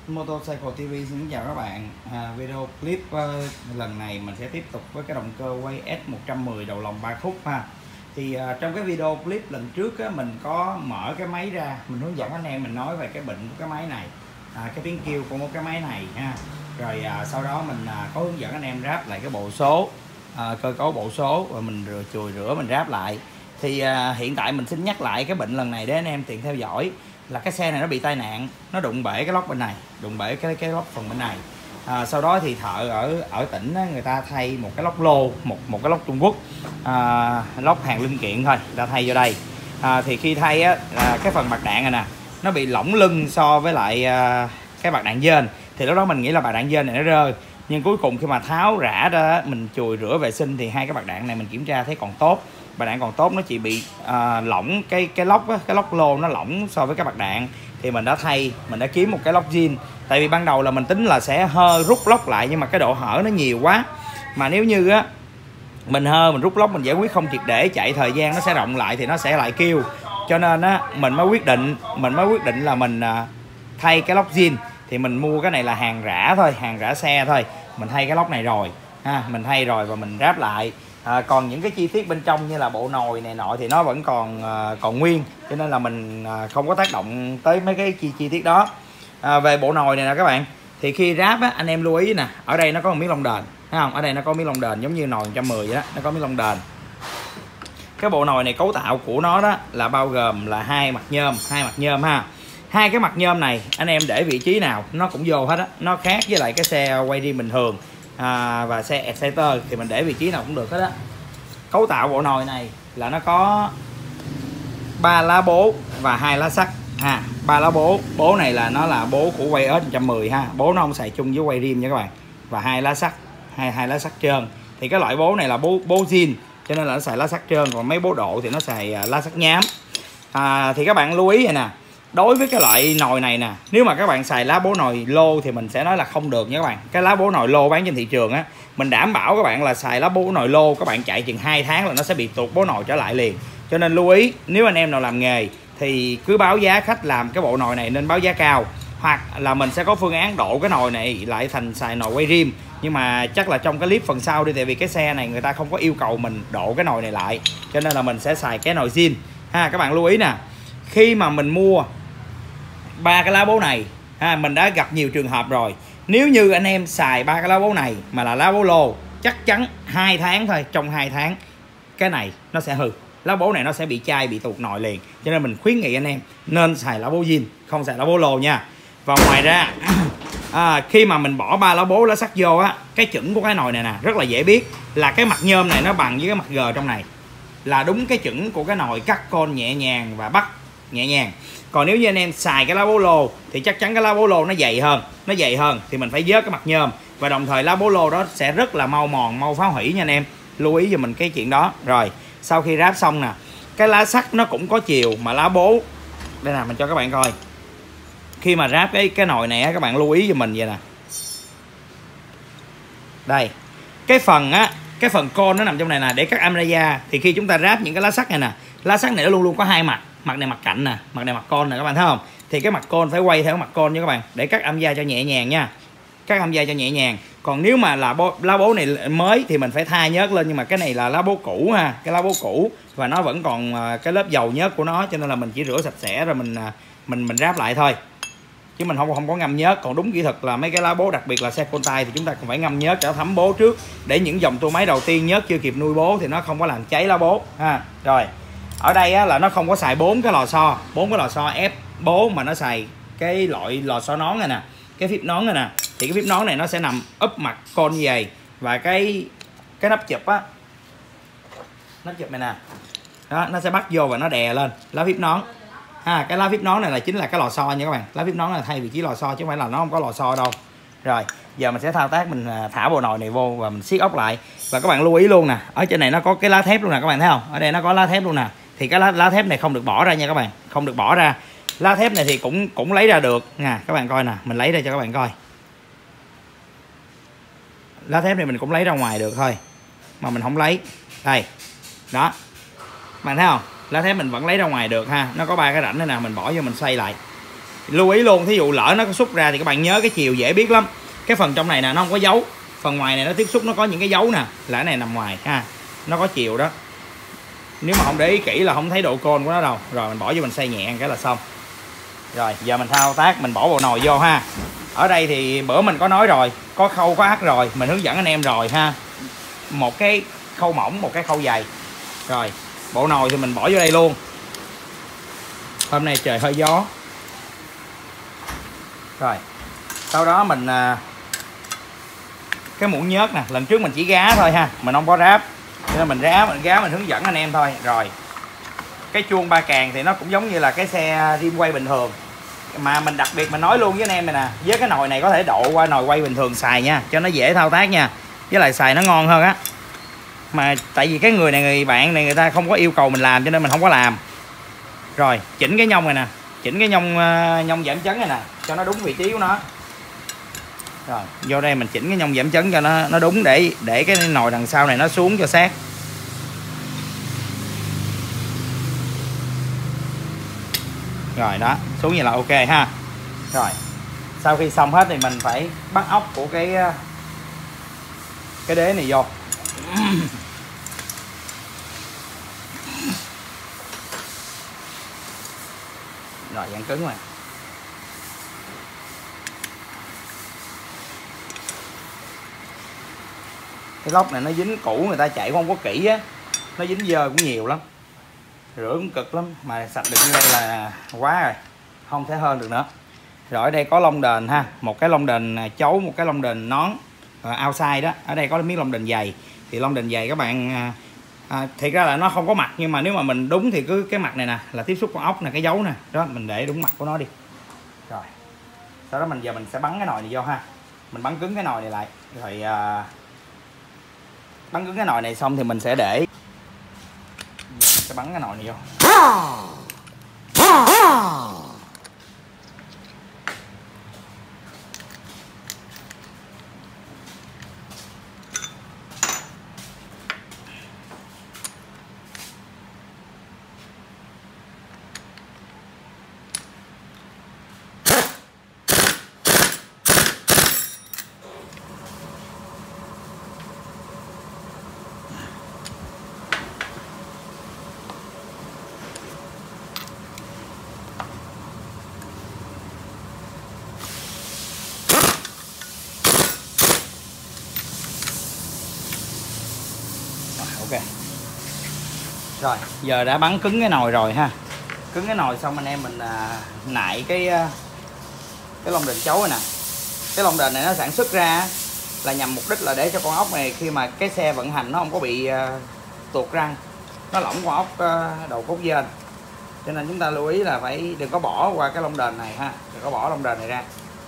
Motorcycle TV xin chào các bạn. Video clip lần này mình sẽ tiếp tục với cái động cơ quay S110 đầu lồng 3 khúc ha. Thì trong cái video clip lần trước á, mình có mở cái máy ra, mình hướng dẫn anh em mình nói về cái bệnh của cái máy này, cái tiếng kêu của một cái máy này ha. Rồi sau đó mình có hướng dẫn anh em ráp lại cái bộ số, cơ cấu bộ số, và mình chùi rửa mình ráp lại. Thì hiện tại mình xin nhắc lại cái bệnh lần này để anh em tiện theo dõi. Là cái xe này nó bị tai nạn, nó đụng bể cái lốc bên này, đụng bể cái lốc phần bên này. Sau đó thì thợ ở tỉnh á, người ta thay một cái lốc lô, một cái lốc Trung Quốc, lốc hàng linh kiện thôi, người ta thay vô đây. Thì khi thay á, cái phần bạc đạn này nè, nó bị lỏng lưng so với lại cái bạc đạn dên. Thì lúc đó mình nghĩ là bạc đạn dên này nó rơi, nhưng cuối cùng khi mà tháo rã ra, mình chùi rửa vệ sinh thì hai cái bạc đạn này mình kiểm tra thấy còn tốt. Bạc đạn còn tốt, nó chỉ bị lỏng cái lốc á, cái lốc lô nó lỏng so với cái bạc đạn. Thì mình đã thay, mình đã kiếm một cái lốc zin. Tại vì ban đầu là mình tính là sẽ rút lốc lại, nhưng mà cái độ hở nó nhiều quá. Mà nếu như á mình rút lốc, mình giải quyết không triệt để, chạy thời gian nó sẽ rộng lại thì nó sẽ lại kêu. Cho nên á mình mới quyết định là mình thay cái lốc zin. Thì mình mua cái này là hàng rã thôi, hàng rã xe thôi. Mình thay cái lốc này rồi ha, mình thay rồi và mình ráp lại. Còn những cái chi tiết bên trong như là bộ nồi này nọ thì nó vẫn còn nguyên, cho nên là mình không có tác động tới mấy cái chi tiết đó. Về bộ nồi này nè các bạn, thì khi ráp á, anh em lưu ý nè, ở đây nó có một miếng lông đền, thấy không? Ở đây nó có miếng lông đền giống như nồi 110 vậy đó, nó có miếng lông đền. Cái bộ nồi này cấu tạo của nó đó là bao gồm là hai mặt nhôm ha. Hai cái mặt nhôm này anh em để vị trí nào nó cũng vô hết á, nó khác với lại cái xe quay riêng bình thường và xe Exciter thì mình để vị trí nào cũng được hết á. Cấu tạo bộ nồi này là nó có 3 lá bố và 2 lá sắt ha. 3 lá bố này là nó là bố của quay S110 ha, bố nó không xài chung với quay rim nha các bạn. Và 2 lá sắt, hai lá sắt trơn. Thì cái loại bố này là bố zin, cho nên là nó xài lá sắt trơn, còn mấy bố độ thì nó xài lá sắt nhám. Thì các bạn lưu ý vậy nè, đối với cái loại nồi này nè, nếu mà các bạn xài lá bố nồi lô thì mình sẽ nói là không được nha các bạn. Cái lá bố nồi lô bán trên thị trường á, mình đảm bảo các bạn là xài lá bố nồi lô, các bạn chạy chừng 2 tháng là nó sẽ bị tuột bố nồi trở lại liền. Cho nên lưu ý, nếu anh em nào làm nghề thì cứ báo giá khách làm cái bộ nồi này nên báo giá cao, hoặc là mình sẽ có phương án độ cái nồi này lại thành xài nồi quay rim. Nhưng mà chắc là trong cái clip phần sau đi, tại vì cái xe này người ta không có yêu cầu mình độ cái nồi này lại, cho nên là mình sẽ xài cái nồi zin ha. Các bạn lưu ý nè, khi mà mình mua 3 cái lá bố này mình đã gặp nhiều trường hợp rồi. Nếu như anh em xài 3 cái lá bố này mà là lá bố lô, chắc chắn 2 tháng thôi, trong 2 tháng cái này nó sẽ hư, lá bố này nó sẽ bị chai, bị tuột nồi liền. Cho nên mình khuyến nghị anh em nên xài lá bố zin, không xài lá bố lô nha. Và ngoài ra khi mà mình bỏ 3 lá bố lá sắt vô á, cái chuẩn của cái nồi này nè rất là dễ biết, là cái mặt nhôm này nó bằng với cái mặt G trong này, là đúng cái chuẩn của cái nồi cắt con nhẹ nhàng và bắt nhẹ nhàng. Còn nếu như anh em xài cái lá bố lô thì chắc chắn cái lá bố lô nó dày hơn thì mình phải vớt cái mặt nhôm, và đồng thời lá bố lô đó sẽ rất là mau mòn, mau phá hủy nha anh em, lưu ý cho mình cái chuyện đó. Rồi sau khi ráp xong nè, cái lá sắt nó cũng có chiều, mà lá bố đây nè, mình cho các bạn coi. Khi mà ráp cái nồi này á, các bạn lưu ý cho mình vậy nè, đây cái phần con nó nằm trong này nè, để cắt amraya. Thì khi chúng ta ráp những cái lá sắt này nè, lá sắt này nó luôn luôn có hai mặt, mặt này mặt cạnh nè, mặt này mặt con nè, các bạn thấy không? Thì cái mặt con phải quay theo mặt con nha các bạn, để cắt amraya cho nhẹ nhàng nha, cắt amraya cho nhẹ nhàng. Còn nếu mà là lá bố này mới thì mình phải thay nhớt lên, nhưng mà cái này là lá bố cũ ha, cái lá bố cũ và nó vẫn còn cái lớp dầu nhớt của nó, cho nên là mình chỉ rửa sạch sẽ rồi mình ráp lại thôi, chứ mình không có ngâm nhớt. Còn đúng kỹ thuật là mấy cái lá bố, đặc biệt là xe Conti, thì chúng ta còn phải ngâm nhớt cho thấm bố trước, để những dòng tua máy đầu tiên nhớt chưa kịp nuôi bố thì nó không có làm cháy lá bố ha. Rồi ở đây á, là nó không có xài 4 cái lò xo ép bố, mà nó xài cái loại lò xo nón này nè, cái phíp nón này nè. Thì cái phíp nón này nó sẽ nằm úp mặt con như vậy, và cái nắp chụp á, nắp chụp này nè đó, nó sẽ bắt vô và nó đè lên lá phíp nón ha. Cái lá phíp nón này chính là cái lò xo nha các bạn, lá phíp nón là thay vị trí lò xo chứ không phải là nó không có lò xo đâu. Rồi giờ mình sẽ thao tác, mình thả bộ nồi này vô và mình siết ốc lại. Và các bạn lưu ý luôn nè, ở trên này nó có cái lá thép luôn nè, các bạn thấy không? Ở đây nó có lá thép luôn nè. Thì cái lá thép này không được bỏ ra nha các bạn, không được bỏ ra. Lá thép này thì cũng lấy ra được nha, các bạn coi nè, mình lấy ra cho các bạn coi. Lá thép này mình cũng lấy ra ngoài được thôi, mà mình không lấy đây đó, bạn thấy không? Lá thép mình vẫn lấy ra ngoài được ha, nó có 3 cái rãnh này nè, mình bỏ vô mình xoay lại Lưu ý luôn, thí dụ lỡ nó có xúc ra thì các bạn nhớ cái chiều dễ biết lắm. Cái phần trong này nè nó không có dấu, phần ngoài này nó tiếp xúc nó có những cái dấu nè, là cái này nằm ngoài ha, nó có chiều đó. Nếu mà không để ý kỹ là không thấy độ côn của nó đâu. Rồi mình bỏ vô mình xay nhẹ cái là xong. Rồi giờ mình thao tác, mình bỏ bộ nồi vô ha. Ở đây thì bữa mình có nói rồi, có khâu có ắt rồi, mình hướng dẫn anh em rồi ha. Một cái khâu mỏng, một cái khâu dày. Rồi bộ nồi thì mình bỏ vô đây luôn. Hôm nay trời hơi gió. Rồi sau đó mình cái muỗng nhớt nè, lần trước mình chỉ gá thôi ha, mình không có ráp, nên mình gá mình hướng dẫn anh em thôi. Rồi cái chuông ba càng thì nó cũng giống như là cái xe rim quay bình thường, mà mình đặc biệt mình nói luôn với anh em này nè, với cái nồi này có thể độ qua nồi quay bình thường xài nha, cho nó dễ thao tác nha, với lại xài nó ngon hơn á. Mà tại vì cái người này, người bạn này người ta không có yêu cầu mình làm cho nên mình không có làm. Rồi chỉnh cái nhông này nè, chỉnh cái nhông giảm chấn này nè cho nó đúng vị trí của nó. Rồi vô đây mình chỉnh cái nhông giảm chấn cho nó đúng, để cái nồi đằng sau này nó xuống cho sát. Rồi đó, xuống như là ok ha. Rồi sau khi xong hết thì mình phải bắt ốc của cái đế này vô. Rồi dạng cứng rồi. Cái lốc này nó dính cũ, người ta chạy không có kỹ á, nó dính dơ cũng nhiều lắm, rửa cũng cực lắm, mà sạch được như đây là quá rồi, không thể hơn được nữa. Rồi ở đây có lông đền ha, một cái lông đền chấu, một cái lông đền nón outside đó. Ở đây có miếng lông đền dày, thì lông đền dày các bạn thiệt ra là nó không có mặt, nhưng mà nếu mà mình đúng thì cứ cái mặt này nè là tiếp xúc con ốc nè, cái dấu nè đó, mình để đúng mặt của nó đi. Rồi sau đó giờ mình sẽ bắn cái nồi này vô ha, mình bắn cứng cái nồi này lại. Rồi bắn cứng cái nồi này xong thì mình sẽ để, mình sẽ bắn cái nồi này vô. Ok. Rồi giờ đã bắn cứng cái nồi rồi ha. Cứng cái nồi xong anh em mình nại cái lông đền chấu này nè. Cái lông đền này nó sản xuất ra là nhằm mục đích là để cho con ốc này khi mà cái xe vận hành nó không có bị tuột răng, nó lỏng con ốc đầu cốt dên. Cho nên chúng ta lưu ý là phải đừng có bỏ qua cái lông đền này ha, đừng có bỏ lông đền này ra.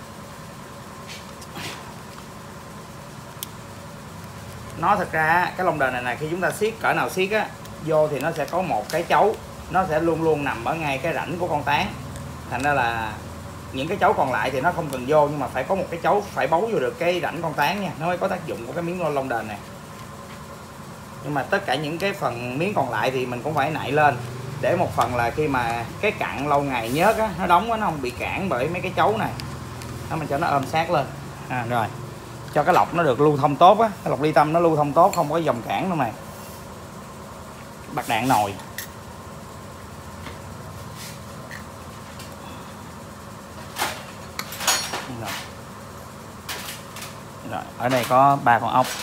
Nó thật ra cái lông đền này khi chúng ta siết cỡ nào siết á vô thì nó sẽ có một cái chấu, nó sẽ luôn luôn nằm ở ngay cái rãnh của con tán. Thành ra là những cái chấu còn lại thì nó không cần vô, nhưng mà phải có một cái chấu phải bấu vô được cái rãnh con tán nha, nó mới có tác dụng của cái miếng lông đền này. Nhưng mà tất cả những cái phần miếng còn lại thì mình cũng phải nạy lên, để một phần là khi mà cái cặn lâu ngày nhớt á, nó đóng á, nó không bị cản bởi mấy cái chấu này, nó mình cho nó ôm sát lên. Rồi cho cái lọc nó được lưu thông tốt á, cái lọc ly tâm nó lưu thông tốt, không có dòng cản đâu này. Bạc đạn nồi. Rồi ở đây có 3 con ốc.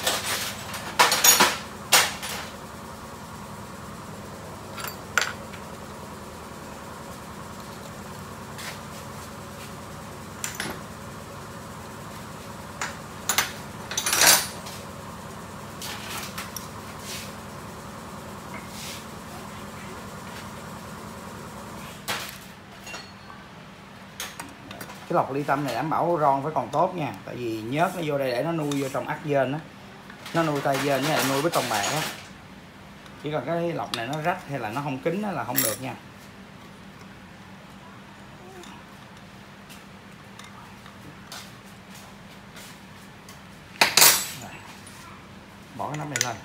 Cái lọc ly tâm này đảm bảo ron phải còn tốt nha, tại vì nhớt nó vô đây để nó nuôi vô trong ắc dên á, nó nuôi tay dên với lại nuôi bít tông bạc á. Chỉ còn cái lọc này nó rách hay là nó không kín là không được nha. Rồi. Bỏ cái nắp này lên.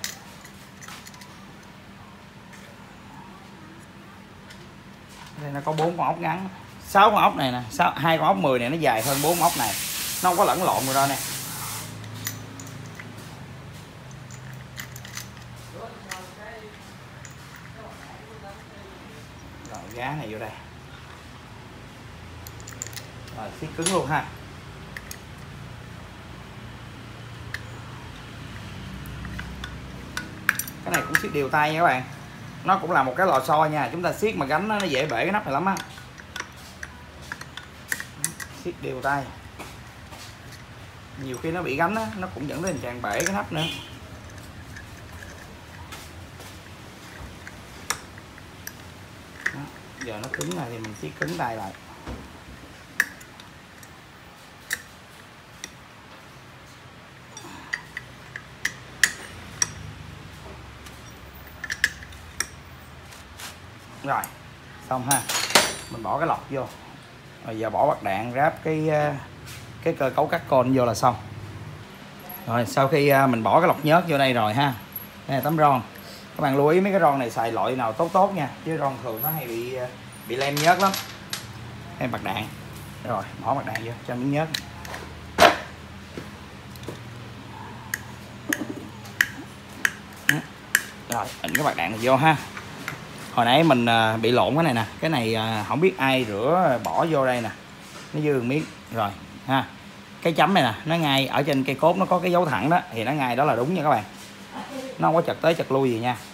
Đây nó có 4 con ốc ngắn, 6 con ốc này nè, 2 con ốc 10 này nó dài hơn 4 ốc này, nó không có lẫn lộn rồi đó nè. Rồi gá này vô đây, rồi siết cứng luôn ha. Cái này cũng siết đều tay nha các bạn, nó cũng là một cái lò xo nha, chúng ta siết mà gánh nó dễ bể cái nắp này lắm á. Siết đều tay, nhiều khi nó bị gánh á, nó cũng dẫn đến tình trạng bể cái nắp nữa. Đó, giờ nó cứng này thì mình siết cứng tay lại. Rồi xong ha, mình bỏ cái lọc vô, rồi giờ bỏ bạc đạn ráp cái cơ cấu cắt con vô là xong. Rồi sau khi mình bỏ cái lọc nhớt vô đây rồi ha, đây là tấm ron. Các bạn lưu ý mấy cái ron này xài loại nào tốt nha, chứ ron thường nó hay bị lem nhớt lắm. Đây bạc đạn, rồi bỏ bạc đạn vô cho miếng nhớt. Rồi ịnh cái bạc đạn này vô ha. Hồi nãy mình bị lộn cái này nè, cái này không biết ai rửa bỏ vô đây nè, nó dư miếng rồi ha. Cái chấm này nè, nó ngay ở trên cây cốt nó có cái dấu thẳng đó, thì nó ngay đó là đúng nha các bạn, nó không có chật tới chật lui gì nha,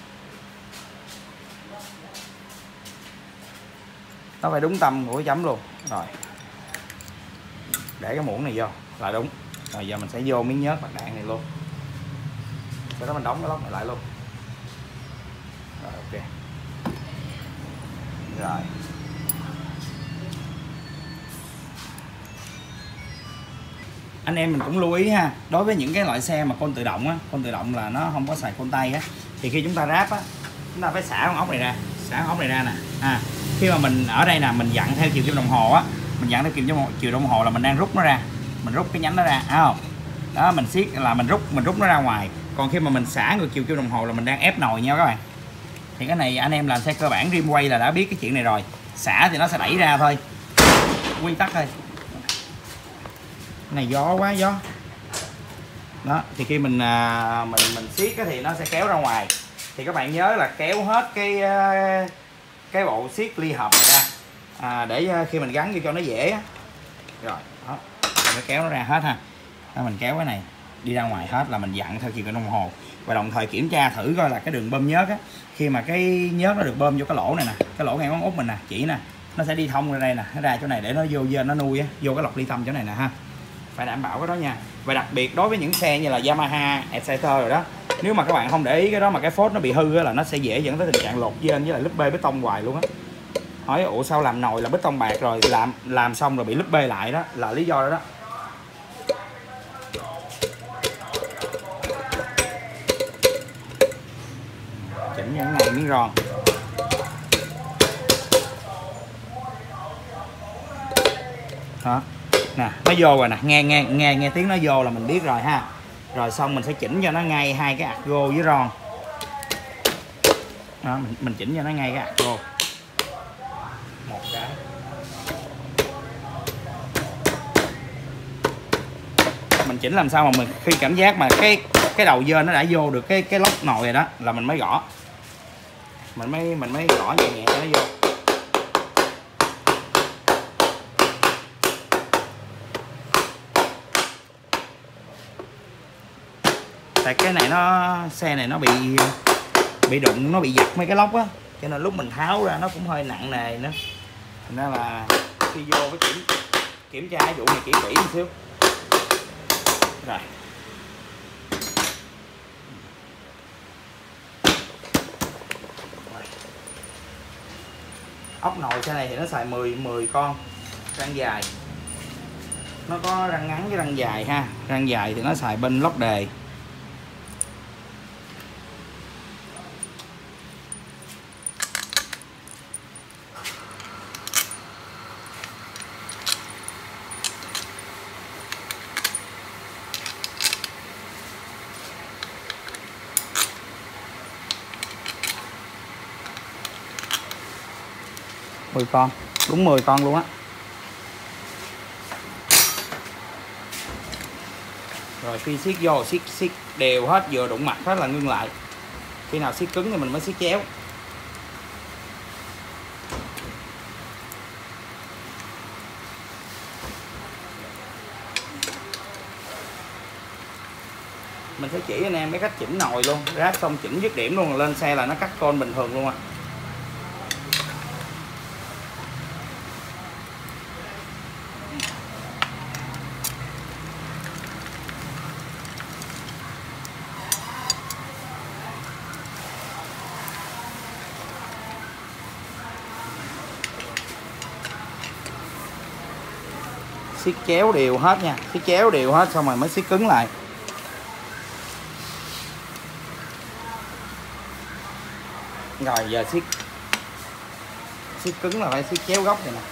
nó phải đúng tâm của cái chấm luôn. Rồi để cái muỗng này vô là đúng. Rồi giờ mình sẽ vô miếng nhớt bạc đạn này luôn, sau đó mình đóng cái lốc này lại luôn. Rồi ok. Rồi anh em mình cũng lưu ý ha, đối với những cái loại xe mà con tự động á, con tự động là nó không có xài con tay á, thì khi chúng ta ráp á, chúng ta phải xả con ốc này ra, xả con ốc này ra nè. Khi mà mình ở đây nè, mình dặn theo chiều kim đồng hồ á, mình dặn theo chiều đồng hồ là mình đang rút nó ra, mình rút cái nhánh nó ra, không? Đó, mình siết là mình rút nó ra ngoài. Còn khi mà mình xả ngược chiều kim đồng hồ là mình đang ép nồi nha các bạn. Thì cái này anh em làm xe cơ bản rim quay là đã biết cái chuyện này rồi. Xả thì nó sẽ đẩy ra thôi, quy tắc thôi. Cái này gió quá, gió đó, thì khi mình siết thì nó sẽ kéo ra ngoài. Thì các bạn nhớ là kéo hết cái bộ siết ly hợp này ra, để khi mình gắn vô cho nó dễ. Rồi đó, mình kéo nó ra hết ha. Đó, mình kéo cái này đi ra ngoài hết là mình dặn theo chiều kim đồng hồ, và đồng thời kiểm tra thử coi là cái đường bơm nhớt á, khi mà cái nhớt nó được bơm vô cái lỗ này nè, cái lỗ ngay ngón út mình nè, chỉ nè, nó sẽ đi thông ra đây nè, nó ra chỗ này để nó vô dên nó nuôi á, vô cái lọc ly tâm chỗ này nè ha. Phải đảm bảo cái đó nha. Và đặc biệt đối với những xe như là Yamaha, Exciter rồi đó, nếu mà các bạn không để ý cái đó mà cái phốt nó bị hư á, là nó sẽ dễ dẫn tới tình trạng lột dên với lại lúp bê bê tông hoài luôn á. Hỏi ủa sao làm nồi là bê tông bạc rồi làm xong rồi bị lúp bê lại, đó là lý do đó đó. Chỉnh những này miếng ron. Đó nè, nó vô rồi nè, nghe tiếng nó vô là mình biết rồi ha. Rồi xong mình sẽ chỉnh cho nó ngay hai cái ạc gô với ron. Đó, mình chỉnh cho nó ngay cái ạc gô một cái. Mình chỉnh làm sao mà mình khi cảm giác mà cái đầu dên nó đã vô được cái lốc nồi rồi đó là mình mới gõ, mình mới gõ nhẹ nhẹ cho nó vô. Tại cái này xe này nó bị đụng, nó bị giật mấy cái lốc á, cho nên lúc mình tháo ra nó cũng hơi nặng nề nữa. Thành ra là khi vô phải kiểm tra cái vụ này kỹ một xíu. Rồi ốc nồi xe này thì nó xài 10 con răng dài, nó có răng ngắn với răng dài ha. Răng dài thì nó xài bên lót đề. Con, đúng 10 con luôn á. Rồi khi siết vô siết đều hết, vừa đụng mặt hết là ngưng lại. Khi nào siết cứng thì mình mới siết chéo. Mình sẽ chỉ anh em cái cách chỉnh nồi luôn, ráp xong chỉnh dứt điểm luôn, lên xe là nó cắt con bình thường luôn à. Siết chéo đều hết nha, siết chéo đều hết xong rồi mới siết cứng lại. Rồi giờ siết cứng là phải siết chéo góc này nè.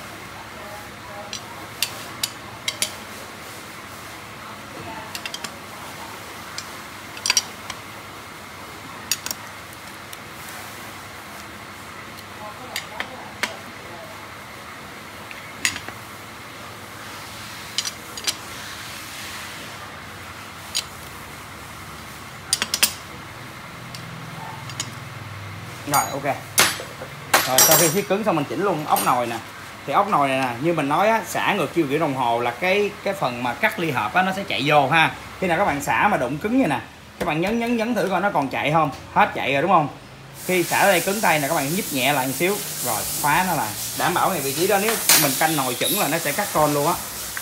Rồi ok. Rồi sau khi siết cứng xong mình chỉnh luôn ốc nồi nè. Thì ốc nồi này nè, như mình nói á, xả ngược chiều kiểu đồng hồ là cái phần mà cắt ly hợp á nó sẽ chạy vô ha. Khi nào các bạn xả mà đụng cứng như nè, các bạn nhấn thử coi nó còn chạy không. Hết chạy rồi đúng không? Khi xả đây cứng tay nè, các bạn nhích nhẹ lại một xíu rồi khóa nó lại. Đảm bảo này vị trí đó nếu mình canh nồi chuẩn là nó sẽ cắt con luôn á.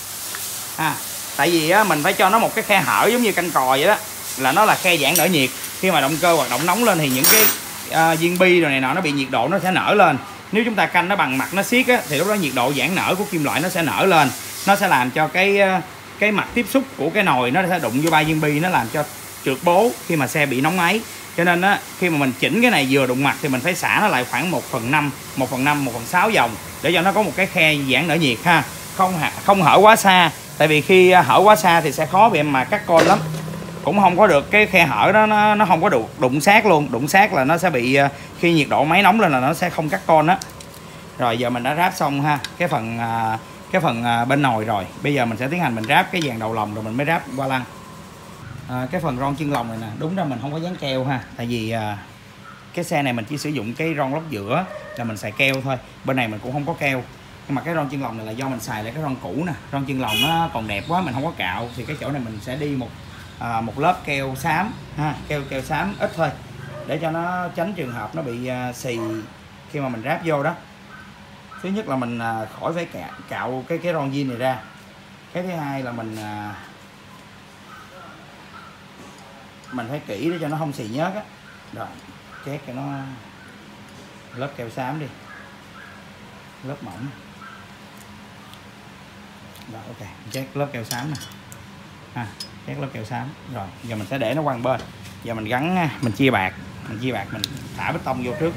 Ha. Tại vì á mình phải cho nó một cái khe hở giống như canh cò vậy đó, là nó là khe giãn nở nhiệt. Khi mà động cơ hoạt động nóng lên thì những cái viên bi rồi này nọ nó bị nhiệt độ nó sẽ nở lên. Nếu chúng ta canh nó bằng mặt nó siết á, thì lúc đó nhiệt độ giãn nở của kim loại nó sẽ nở lên, nó sẽ làm cho cái mặt tiếp xúc của cái nồi nó sẽ đụng vô ba viên bi, nó làm cho trượt bố khi mà xe bị nóng máy. Cho nên á, khi mà mình chỉnh cái này vừa đụng mặt thì mình phải xả nó lại khoảng 1/5, 1/6 vòng để cho nó có một cái khe giãn nở nhiệt ha, không hở quá xa. Tại vì khi hở quá xa thì sẽ khó bị em mà cắt con lắm, cũng không có được cái khe hở đó, nó không có đụng sát luôn. Đụng sát là nó sẽ bị, khi nhiệt độ máy nóng lên là nó sẽ không cắt con á. Rồi giờ mình đã ráp xong ha cái phần bên nồi rồi. Bây giờ mình sẽ tiến hành mình ráp cái dàn đầu lồng rồi mình mới ráp qua lăng. Cái phần ron chân lồng này nè, đúng ra mình không có dán keo ha, tại vì cái xe này mình chỉ sử dụng cái ron lót giữa là mình xài keo thôi. Bên này mình cũng không có keo, nhưng mà cái ron chân lồng này là do mình xài lại cái ron cũ nè. Ron chân lồng nó còn đẹp quá mình không có cạo, thì cái chỗ này mình sẽ đi một lớp keo xám ha, keo xám ít thôi để cho nó tránh trường hợp nó bị xì khi mà mình ráp vô đó. Thứ nhất là mình khỏi phải cạo cái ron zin này ra. Cái thứ hai là mình phải kỹ để cho nó không xì nhớt á. Rồi chét cho nó lớp keo xám đi, lớp mỏng. Rồi ok, chét lớp keo xám nè ha, chét lớp keo xám. Rồi giờ mình sẽ để nó qua một bên. Giờ mình gắn, mình chia bạc mình thả bê tông vô trước.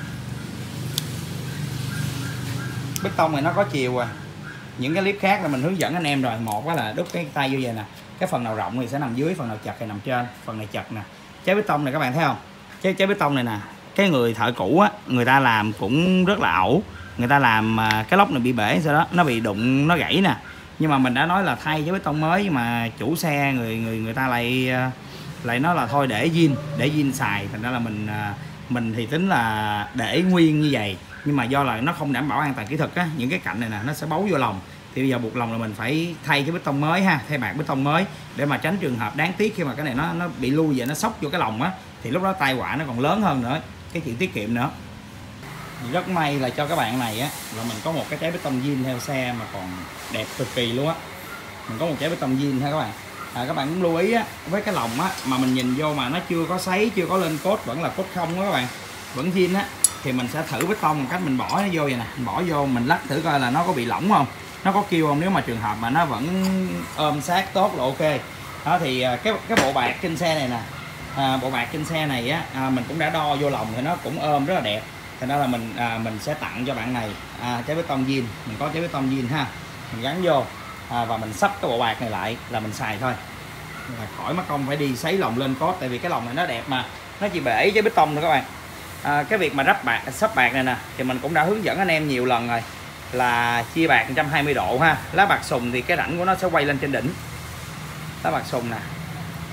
Bê tông này nó có chiều à. Những cái clip khác là mình hướng dẫn anh em rồi. Một đó là đút cái tay vô vậy nè, cái phần nào rộng thì sẽ nằm dưới, phần nào chật thì nằm trên. Phần này chật nè. Trái bê tông này các bạn thấy không? Trái bê tông này nè, cái người thợ cũ á, người ta làm cũng rất là ẩu. Người ta làm cái lốc này bị bể, sau đó nó bị đụng, nó gãy nè. Nhưng mà mình đã nói là thay trái bê tông mới, nhưng mà chủ xe người ta lại nói là thôi để zin xài. Thành ra là mình thì tính là để nguyên như vậy, nhưng mà do là nó không đảm bảo an toàn kỹ thuật á, những cái cạnh này nè nó sẽ bấu vô lòng. Thì bây giờ buộc lòng là mình phải thay cái bê tông mới ha, thay bạc bê tông mới để mà tránh trường hợp đáng tiếc khi mà cái này nó bị lui về, nó xốc vô cái lòng á, thì lúc đó tai họa nó còn lớn hơn nữa, cái chuyện tiết kiệm nữa. Rất may là cho các bạn này á là mình có một cái trái bê tông zin theo xe mà còn đẹp cực kỳ luôn á. Mình có một trái bê tông zin ha các bạn. Các bạn cũng lưu ý á, với cái lòng á mà mình nhìn vô mà nó chưa có sấy, chưa có lên cốt, vẫn là cốt không đó các bạn, vẫn zin á, thì mình sẽ thử bê tông một cách mình bỏ nó vô vậy nè, mình bỏ vô mình lắc thử coi là nó có bị lỏng không, nó có kêu không. Nếu mà trường hợp mà nó vẫn ôm sát tốt là ok đó. Thì cái bộ bạc trên xe này nè, bộ bạc trên xe này á, mình cũng đã đo vô lòng thì nó cũng ôm rất là đẹp. Thành ra là mình sẽ tặng cho bạn này trái bê tông zin. Mình có trái bê tông zin ha, mình gắn vô và mình sắp cái bộ bạc này lại là mình xài thôi, là khỏi mất công phải đi sấy lòng lên cốt. Tại vì cái lòng này nó đẹp mà nó chỉ bể trái bê tông thôi các bạn. Cái việc mà sắp bạc này nè thì mình cũng đã hướng dẫn anh em nhiều lần rồi, là chia bạc 120 độ ha. Lá bạc sùng thì cái rãnh của nó sẽ quay lên trên đỉnh. Lá bạc sùng nè,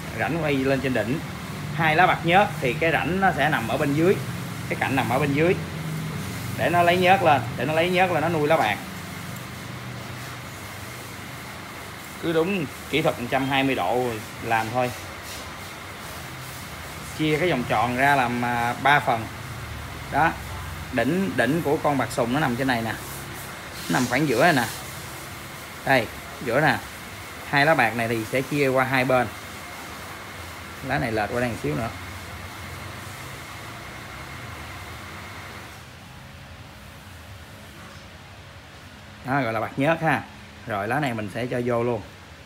rãnh quay lên trên đỉnh. 2 lá bạc nhớt thì cái rãnh nó sẽ nằm ở bên dưới, cái cạnh nằm ở bên dưới để nó lấy nhớt lên, nó nuôi lá bạc. Cứ đúng kỹ thuật 120 độ làm thôi. Chia cái vòng tròn ra làm 3 phần. Đó, đỉnh của con bạc sùng nó nằm trên này nè, nó nằm khoảng giữa này nè, đây giữa nè. 2 lá bạc này thì sẽ chia qua 2 bên. Lá này lệch qua đây một xíu nữa. Đó gọi là bạc nhớt ha. Rồi lá này mình sẽ cho vô luôn.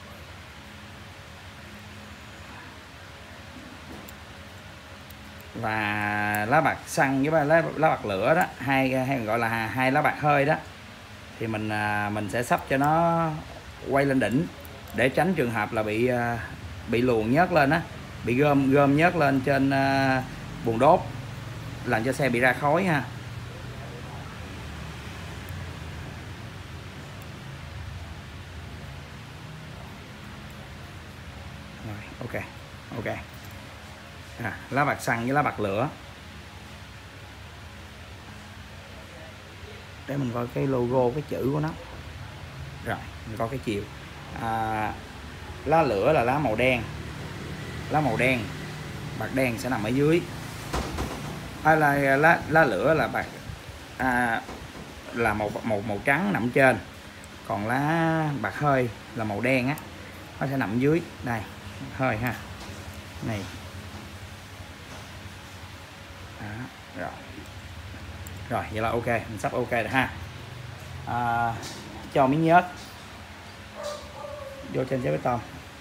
Và lá bạc xăng với lá bạc lửa đó, hay gọi là 2 lá bạc hơi đó, thì mình sẽ sắp cho nó quay lên đỉnh để tránh trường hợp là bị luồn nhớt lên á, bị gom nhớt lên trên buồng đốt làm cho xe bị ra khói ha. Rồi, ok. Lá bạc xăng với lá bạc lửa. Để mình coi cái logo, cái chữ của nó. Rồi, mình coi cái chiều. Lá lửa là lá màu đen. Bạc đen sẽ nằm ở dưới. Lá lửa là bạc là màu trắng nằm trên. Còn lá bạc hơi là màu đen á, nó sẽ nằm dưới. Đây, hơi ha. Này. Đó, rồi vậy là ok, mình sắp ok rồi ha. Cho miếng nhớt vô trên giấy bê tông,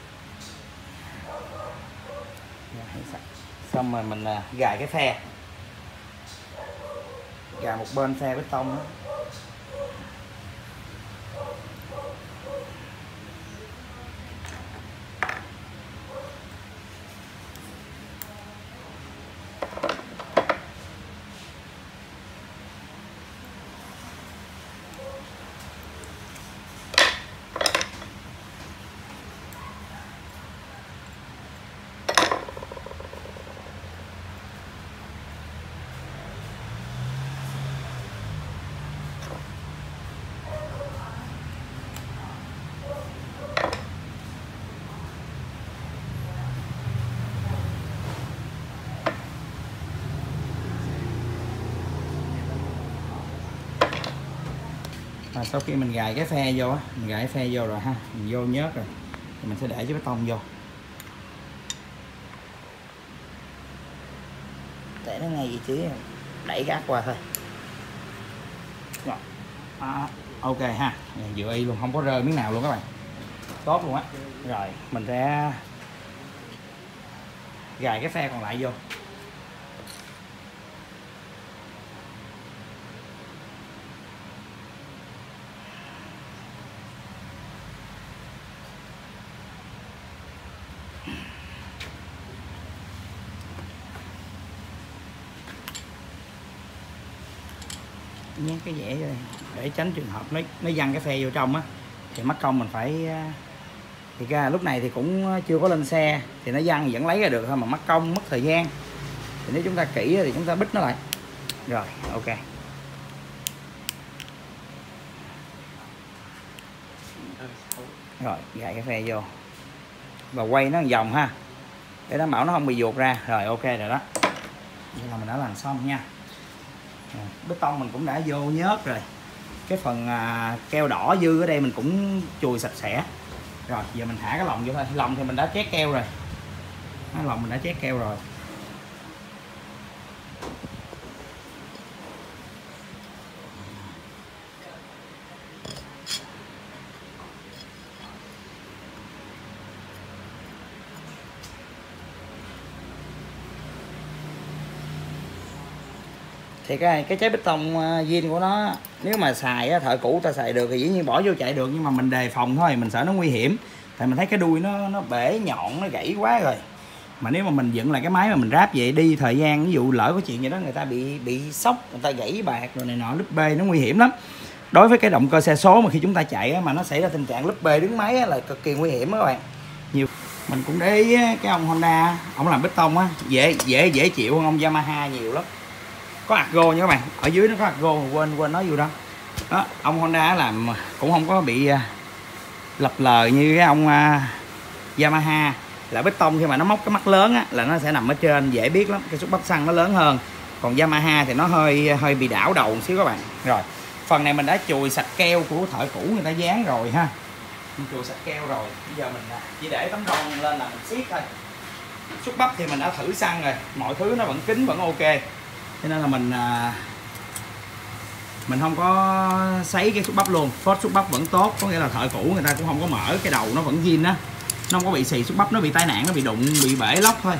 xong rồi mình gài cái phe, gài một bên phe bê tông đó. Sau khi mình gài cái phe vô, rồi ha, mình vô nhớt rồi thì mình sẽ để cái bê tông vô, để nó ngay vị trí, đẩy cái ắc qua thôi. Rồi. Ok ha, vừa y luôn, không có rơi miếng nào luôn các bạn, tốt luôn á. Rồi mình sẽ gài cái phe còn lại vô. Nhét cái dẻ đây để tránh trường hợp nó văng cái phe vô trong á, thì mất công mình phải, thì ra lúc này thì cũng chưa có lên xe thì nó văng vẫn lấy ra được thôi, mà mất công mất thời gian. Thì nếu chúng ta kỹ thì chúng ta bít nó lại. Rồi ok. Rồi gài cái phe vô và quay nó một vòng ha, để đảm bảo nó không bị vuột ra. Rồi ok rồi đó, vậy là mình đã làm xong nha. Bê tông mình cũng đã vô nhớt rồi, cái phần keo đỏ dư ở đây mình cũng chùi sạch sẽ. Rồi giờ mình thả cái lồng vô thôi. Lồng thì mình đã chét keo rồi, lồng mình đã chét keo rồi. Thì cái trái bê tông zin của nó, nếu mà xài thợ cũ ta xài được thì dĩ nhiên bỏ vô chạy được, nhưng mà mình đề phòng thôi, mình sợ nó nguy hiểm. Tại mình thấy cái đuôi nó bể nhọn, nó gãy quá rồi. Mà nếu mà mình dựng lại cái máy mà mình ráp vậy đi thời gian, ví dụ lỡ có chuyện gì đó người ta bị sốc, người ta gãy bạc rồi này nọ, lúp bê nó nguy hiểm lắm. Đối với cái động cơ xe số mà khi chúng ta chạy mà nó xảy ra tình trạng lúp bê đứng máy là cực kỳ nguy hiểm đó các bạn. Nhiều Mình cũng để ý cái ông Honda ông làm bê tông á dễ chịu hơn ông Yamaha nhiều lắm. Có argo nha các bạn, ở dưới nó có argo, quên nói vô đó. Đó, ông Honda làm cũng không có bị lập lờ như cái ông Yamaha. Là bê tông khi mà nó móc cái mắt lớn á là nó sẽ nằm ở trên, dễ biết lắm, cái xúc bắp xăng nó lớn hơn. Còn Yamaha thì nó hơi bị đảo đầu một xíu các bạn. Rồi phần này mình đã chùi sạch keo của thợ cũ người ta dán rồi ha, mình chùi sạch keo rồi. Bây giờ mình chỉ để tấm ron lên là mình siết thôi. Xúc bắp thì mình đã thử xăng rồi, mọi thứ nó vẫn kín vẫn ok, cho nên là mình không có sấy cái xúc bắp luôn. Phốt xúc bắp vẫn tốt, có nghĩa là thợ cũ người ta cũng không có mở, cái đầu nó vẫn zin á, nó không có bị xì xúc bắp, nó bị tai nạn, nó bị đụng, bị bể lóc thôi.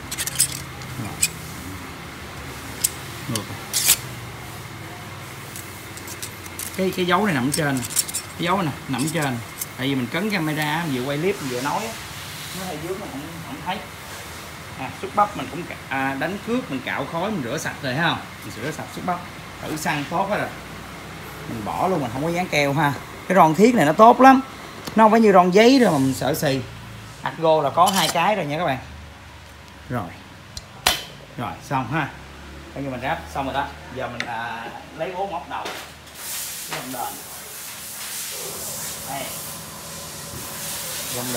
Cái dấu này nằm ở trên, cái dấu này nằm ở trên, tại vì mình cấn camera vừa quay clip vừa nói nó hơi dưới, nó không thấy. Xúc bắp mình cũng đánh cước, mình cạo khói, mình rửa sạch rồi thấy không, mình rửa sạch xúc bắp, thử xăng tốt hết rồi, mình bỏ luôn, mình không có dán keo ha. Cái ron thiết này nó tốt lắm, nó không phải như ron giấy đâu mà mình sợ xì. Argo là có 2 cái rồi nha các bạn. Rồi xong ha, coi như mình ráp xong rồi đó. Giờ mình lấy 4 móc đầu cái lông đền đây, lông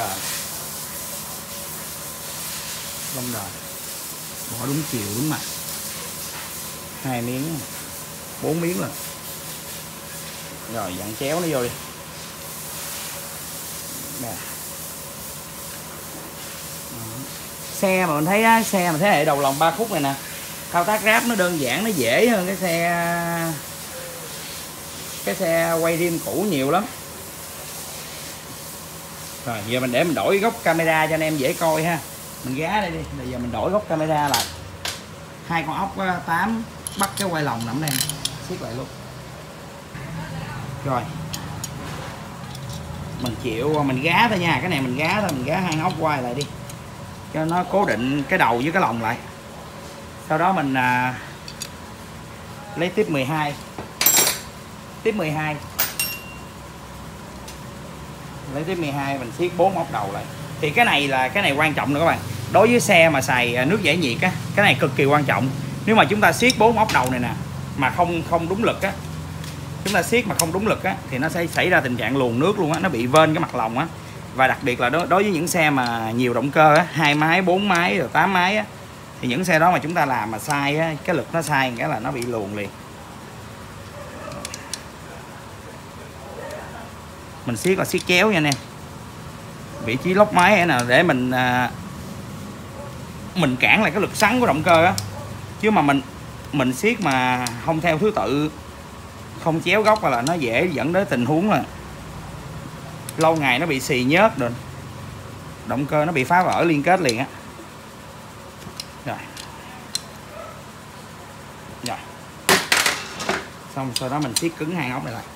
đền bỏ đúng chiều đúng mặt, 2 miếng 4 miếng rồi. Rồi dặn chéo nó vô đi nè. Xe mà mình thấy á, xe mà thế hệ đầu lòng 3 khúc này nè, thao tác ráp nó đơn giản, nó dễ hơn cái xe quay rim cũ nhiều lắm. Rồi giờ mình để mình đổi góc camera cho anh em dễ coi ha. Mình gá đây đi, bây giờ mình đổi góc camera là 2 con ốc 8 bắt cái quay lòng nằm đây, siết lại luôn. Rồi mình chịu, mình gá thôi nha, cái này mình gá thôi, mình gá 2 ốc quay lại đi cho nó cố định cái đầu với cái lòng lại. Sau đó mình lấy tiếp 12 lấy tiếp 12 mình siết 4 ốc đầu lại. Thì cái này quan trọng nữa các bạn, đối với xe mà xài nước giải nhiệt á, cái này cực kỳ quan trọng. Nếu mà chúng ta siết 4 ốc đầu này nè mà không đúng lực á, chúng ta siết mà không đúng lực á thì nó sẽ xảy ra tình trạng luồn nước luôn á, nó bị vên cái mặt lòng á. Và đặc biệt là đối với những xe mà nhiều động cơ á, 2 máy 4 máy rồi 8 máy á, thì những xe đó mà chúng ta làm mà sai á, cái lực nó sai cái là nó bị luồn liền. Mình siết là siết chéo nha anh em, vị trí lốc máy nè, để mình cản lại cái lực xoắn của động cơ á. Chứ mà mình siết mà không theo thứ tự, không chéo góc là nó dễ dẫn đến tình huống là lâu ngày nó bị xì nhớt rồi động cơ nó bị phá vỡ liên kết liền á. Rồi xong sau đó mình siết cứng 2 ốc này lại.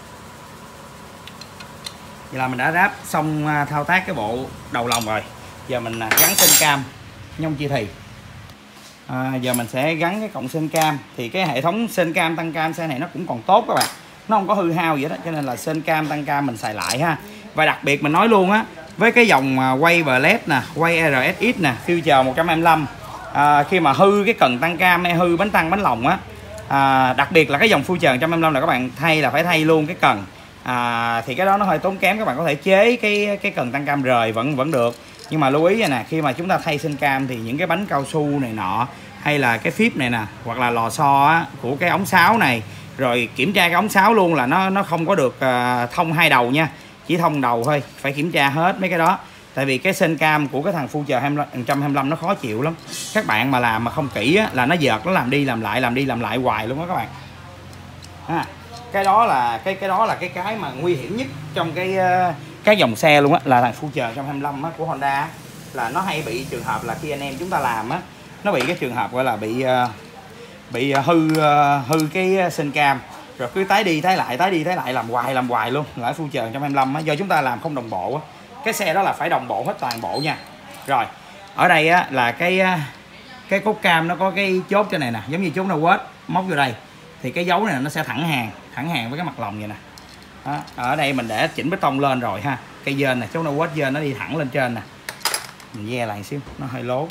Vậy là mình đã ráp xong thao tác cái bộ đầu lòng rồi. Giờ mình gắn sên cam nhông chia thì. Giờ mình sẽ gắn cái cọng sên cam. Thì cái hệ thống sên cam tăng cam xe này nó cũng còn tốt các bạn, nó không có hư hao gì đó, cho nên là sên cam tăng cam mình xài lại ha. Và đặc biệt mình nói luôn á, với cái dòng quay Blade nè, quay RSX nè, Future 125, khi mà hư cái cần tăng cam hay hư bánh tăng bánh lòng á, đặc biệt là cái dòng Future 125 là các bạn thay là phải thay luôn cái cần. Thì cái đó nó hơi tốn kém, các bạn có thể chế cái cần tăng cam rời vẫn được. Nhưng mà lưu ý này nè, khi mà chúng ta thay sên cam thì những cái bánh cao su này nọ, hay là cái phíp này nè, hoặc là lò xo á, của cái ống sáo này, rồi kiểm tra cái ống sáo luôn là nó không có được thông 2 đầu nha, chỉ thông đầu thôi, phải kiểm tra hết mấy cái đó. Tại vì cái sên cam của cái thằng Future 125 nó khó chịu lắm, các bạn mà làm mà không kỹ á, là nó giật, nó làm đi làm lại hoài luôn đó các bạn. Cái đó là cái mà nguy hiểm nhất trong cái dòng xe luôn á, là thằng Future 125 á, của Honda á, là nó hay bị trường hợp là khi anh em chúng ta làm á, nó bị cái trường hợp gọi là bị hư cái sên cam, rồi cứ tái đi tái lại làm hoài luôn. Là Future 125 á, do chúng ta làm không đồng bộ á, cái xe đó là phải đồng bộ hết toàn bộ nha. Rồi ở đây á là cái cốt cam nó có cái chốt trên này nè, giống như chốt nào quết móc vô đây thì cái dấu này nó sẽ thẳng hàng với cái mặt lòng vậy nè. Đó, ở đây mình để chỉnh bê tông lên rồi ha, cây dên nè, chốt nào quết dên nó đi thẳng lên trên nè. mình ve lại xíu, nó hơi lố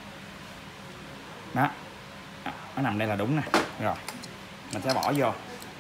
đó, nó nằm đây là đúng nè. Rồi mình sẽ bỏ vô,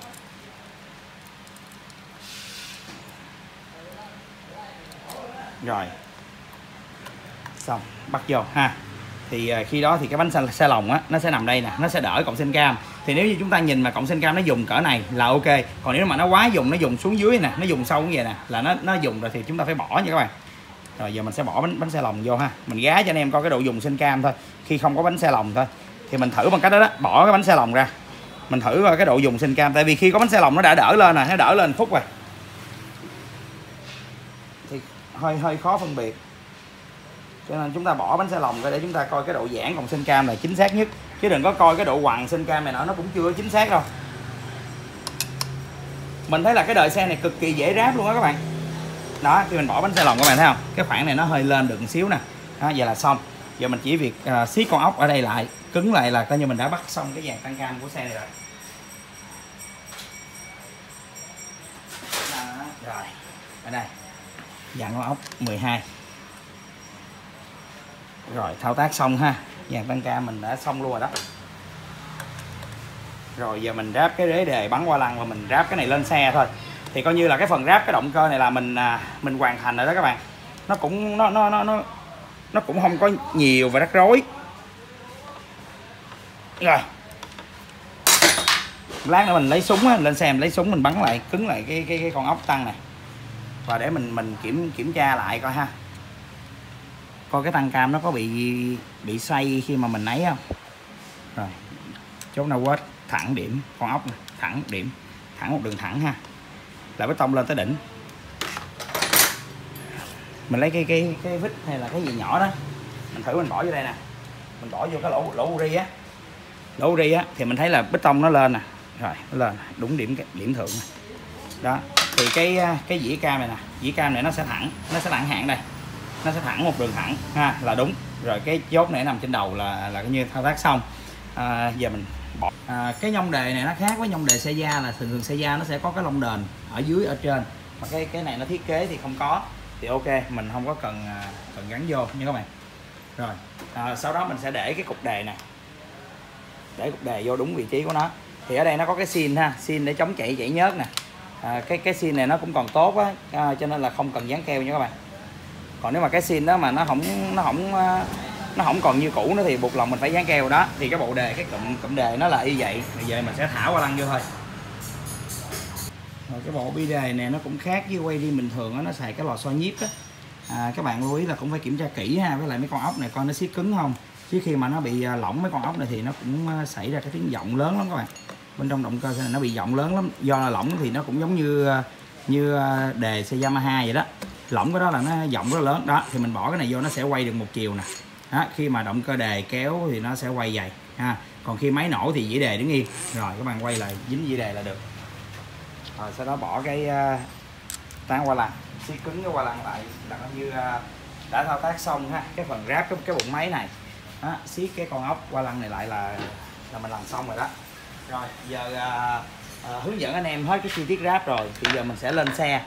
rồi xong bắt vô ha. Thì khi đó thì cái bánh xe lòng á nó sẽ nằm đây nè, nó sẽ đỡ cọng sinh cam. Thì nếu như chúng ta nhìn mà cọng sinh cam nó dùng cỡ này là ok, còn nếu mà nó quá dùng, nó dùng xuống dưới nè, nó dùng sâu như vậy nè là nó dùng rồi thì chúng ta phải bỏ nha các bạn. Rồi giờ mình sẽ bỏ bánh xe lòng vô ha, mình gá cho anh em coi cái độ dùng sinh cam thôi. Khi không có bánh xe lòng thôi thì mình thử bằng cách đó, bỏ cái bánh xe lòng ra, mình thử coi cái độ dùng sinh cam. Tại vì khi có bánh xe lòng nó đã đỡ lên nè, nó đỡ lên phút rồi thì hơi khó phân biệt, cho nên chúng ta bỏ bánh xe lòng ra để chúng ta coi cái độ giãn còn sinh cam là chính xác nhất, chứ đừng có coi cái độ quằn sinh cam này nó cũng chưa chính xác đâu. Mình thấy là cái đời xe này cực kỳ dễ ráp luôn đó các bạn. Đó, khi mình bỏ bánh xe lòng các bạn thấy không, cái khoảng này nó hơi lên được một xíu nè. Đó, vậy là xong. Giờ mình chỉ việc siết con ốc ở đây lại, cứng lại là coi như mình đã bắt xong cái dàn tăng cam của xe này rồi. Đó, rồi ở đây dàn con ốc 12. Rồi thao tác xong ha, dàn tăng cam mình đã xong luôn rồi đó. Rồi giờ mình ráp cái rế đề bắn qua lăng và mình ráp cái này lên xe thôi. Thì coi như là cái phần ráp cái động cơ này là mình hoàn thành rồi đó các bạn. Nó cũng nó cũng không có nhiều và rắc rối. Rồi lát nữa mình lấy súng á, lên xe mình lấy súng mình bắn lại, cứng lại cái con ốc tăng này. Và để mình kiểm tra lại coi ha, coi cái tăng cam nó có bị xoay khi mà mình ấy không. Rồi chốt nào quét thẳng điểm con ốc này, thẳng điểm, thẳng một đường thẳng ha, là bê tông lên tới đỉnh. Mình lấy cái vít hay là cái gì nhỏ đó, mình thử mình bỏ vô đây nè, mình bỏ vô cái lỗ uri á, lỗ uri á thì mình thấy là bê tông nó lên nè. Rồi nó lên đúng điểm thượng này. Đó thì cái dĩa cam này nè, dĩa cam này nó sẽ thẳng hàng đây, nó sẽ thẳng một đường thẳng ha, là đúng rồi. Cái chốt này nằm trên đầu là coi như thao tác xong. Giờ mình bỏ cái nhông đề này nó khác với nhông đề xe da, là thường xe da nó sẽ có cái lông đền ở dưới ở trên, mà cái này nó thiết kế thì không có, thì ok mình không có cần gắn vô nha các bạn. Rồi sau đó mình sẽ để cái cục đề này, để cục đề vô đúng vị trí của nó. Thì ở đây nó có cái xin ha, xin để chống chảy nhớt nè. Cái xin này nó cũng còn tốt á, cho nên là không cần dán keo nha các bạn. Còn nếu mà cái xin đó mà nó không còn như cũ nữa thì buộc lòng mình phải dán keo đó. Thì cái bộ đề, cái cụm đề nó là y vậy. Bây giờ mình sẽ thả qua lăng vô thôi. Rồi cái bộ bi đề này nó cũng khác với quay riêng bình thường đó, nó xài cái lò xo nhíp á. Các bạn lưu ý là cũng phải kiểm tra kỹ ha, với lại mấy con ốc này coi nó siết cứng không, chứ khi mà nó bị lỏng mấy con ốc này thì nó cũng xảy ra cái tiếng vọng lớn lắm các bạn. Bên trong động cơ này nó bị vọng lớn lắm, do là lỏng thì nó cũng giống như đề xe Yamaha vậy đó, lỏng cái đó là nó vọng rất lớn đó. Thì mình bỏ cái này vô nó sẽ quay được một chiều nè. Đó, khi mà động cơ đề kéo thì nó sẽ quay dày ha, còn khi máy nổ thì dĩa đề đứng yên. Rồi các bạn quay lại dính dĩa đề là được. Rồi sau đó bỏ cái tán qua lăng, siết cứng cái qua lăng lại là như đã thao tác xong ha. Cái phần ráp cái bụng máy này đó, siết cái con ốc qua lăng này lại là mình làm xong rồi đó. Rồi giờ hướng dẫn anh em hết cái chi tiết ráp rồi thì giờ mình sẽ lên xe.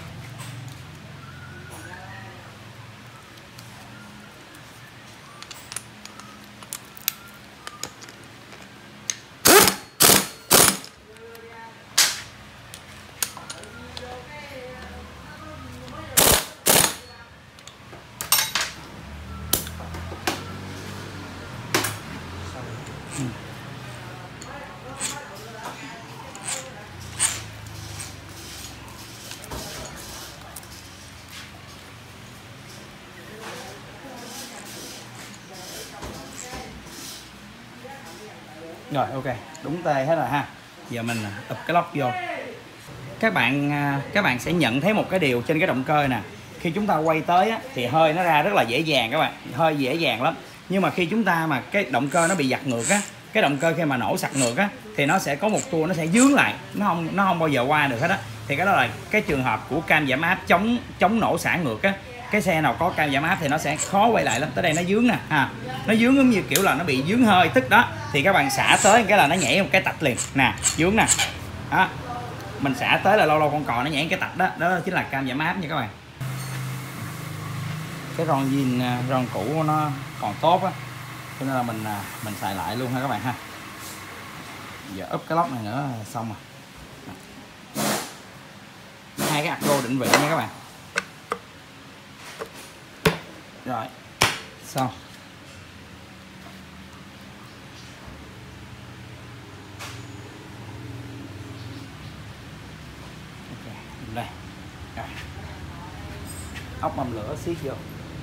Rồi ok, đúng tê hết rồi ha. Giờ mình ụp cái lốc vô. Các bạn sẽ nhận thấy một cái điều trên cái động cơ nè. Khi chúng ta quay tới á, thì hơi nó ra rất là dễ dàng các bạn, hơi dễ dàng lắm. Nhưng mà khi chúng ta mà cái động cơ nó bị giật ngược á, cái động cơ khi mà nổ sặc ngược á thì nó sẽ có một tua nó sẽ dướng lại, nó không bao giờ qua được hết á. Thì cái đó là cái trường hợp của cam giảm áp chống nổ xả ngược á. Cái xe nào có cam giảm áp thì nó sẽ khó quay lại lắm. Tới đây nó dướng nè ha, nó dướng giống như kiểu là nó bị dướng hơi tức đó. Thì các bạn xả tới cái là nó nhảy một cái tạch liền nè, dướng nè đó. Mình xả tới là lâu lâu con cò nó nhảy cái tạch đó, đó chính là cam giảm áp nha các bạn. cái ron zin ron cũ nó còn tốt á, cho nên là mình xài lại luôn ha các bạn ha. Giờ úp cái lốc này nữa là xong rồi. Hai cái acro định vị nha các bạn. Rồi xong. Ok, đây. Rồi. Ốc mâm lửa siết vô.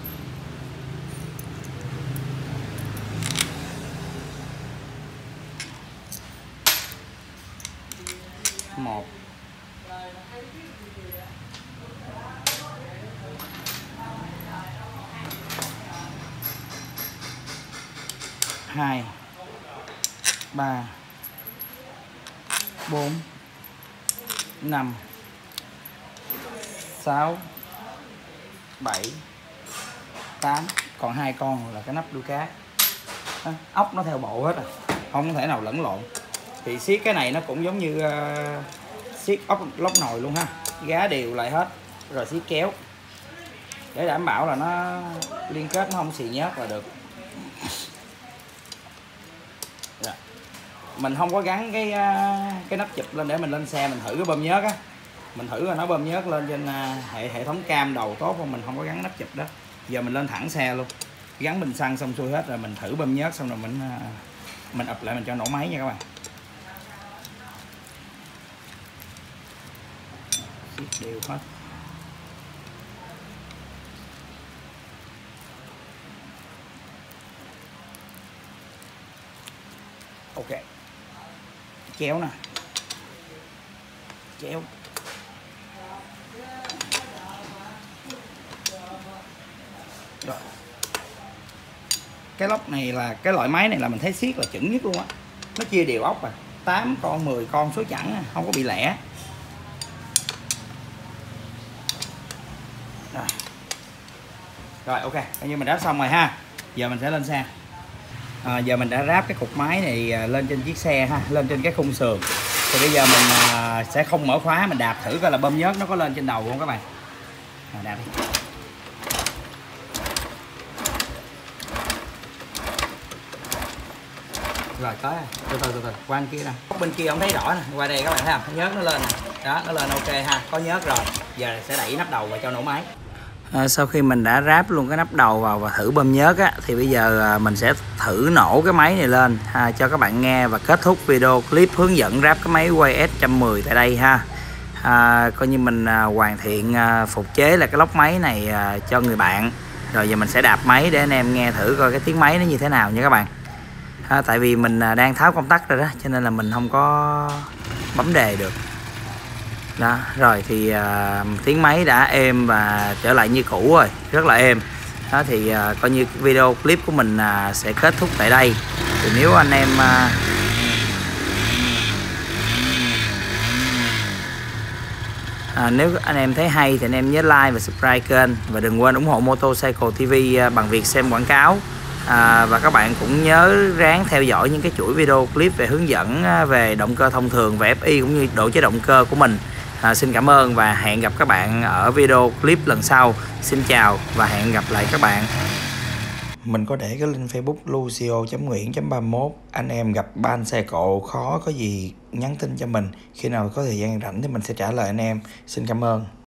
Một, hai, ba, bốn, năm, sáu, bảy, tám, còn hai con là cái nắp đuôi cá. Ốc nó theo bộ hết rồi, không thể nào lẫn lộn. Thì siết cái này nó cũng giống như siết ốc lóc nồi luôn ha, gá đều lại hết rồi siết kéo để đảm bảo là nó liên kết, nó không xì nhớt là được. Rồi. Mình không có gắn cái nắp chụp lên để mình lên xe mình thử cái bơm nhớt á, mình thử rồi nó bơm nhớt lên trên hệ thống cam đầu tốt không, mình không có gắn nắp chụp đó. Giờ mình lên thẳng xe luôn, gắn bình xăng xong xuôi hết rồi mình thử bơm nhớt xong rồi mình ập lại mình cho nổ máy nha các bạn. Đều hết. Ok, kéo nè, kéo. Rồi. Cái lốc này là cái loại máy này là mình thấy siết là chuẩn nhất luôn á, nó chia đều ốc à, 8 con 10 con số chẵn, không có bị lẻ. Rồi ok, coi như mình ráp xong rồi ha. Giờ mình sẽ lên xe. Giờ mình đã ráp cái cục máy này lên trên chiếc xe ha, lên trên cái khung sườn. Thì bây giờ mình sẽ không mở khóa, mình đạp thử coi là bơm nhớt nó có lên trên đầu không các bạn. Đạp đi. Rồi tới rồi. Từ từ qua bên kia nè, bên kia không thấy rõ nè, qua đây các bạn thấy không, nhớt nó lên nè, đó nó lên ok ha, có nhớt rồi. Giờ sẽ đẩy nắp đầu và cho nổ máy. Sau khi mình đã ráp luôn cái nắp đầu vào và thử bơm nhớt á, thì bây giờ mình sẽ thử nổ cái máy này lên cho các bạn nghe và kết thúc video clip hướng dẫn ráp cái máy quay S110 tại đây ha. Coi như mình hoàn thiện phục chế là cái lốc máy này cho người bạn. Rồi giờ mình sẽ đạp máy để anh em nghe thử coi cái tiếng máy nó như thế nào nha các bạn. Tại vì mình đang tháo công tắc rồi đó, cho nên là mình không có bấm đề được. Đó, rồi thì tiếng máy đã êm và trở lại như cũ rồi, rất là êm. Đó thì coi như video clip của mình sẽ kết thúc tại đây. Thì nếu anh em nếu anh em thấy hay thì anh em nhớ like và subscribe kênh, và đừng quên ủng hộ Motorcycle TV bằng việc xem quảng cáo. Và các bạn cũng nhớ ráng theo dõi những cái chuỗi video clip về hướng dẫn về động cơ thông thường và FI cũng như độ chế động cơ của mình. Xin cảm ơn và hẹn gặp các bạn ở video clip lần sau. Xin chào và hẹn gặp lại các bạn. Mình có để cái link Facebook Lucio.Nguyễn.31. Anh em gặp ban xe cộ khó có gì nhắn tin cho mình. Khi nào có thời gian rảnh thì mình sẽ trả lời anh em. Xin cảm ơn.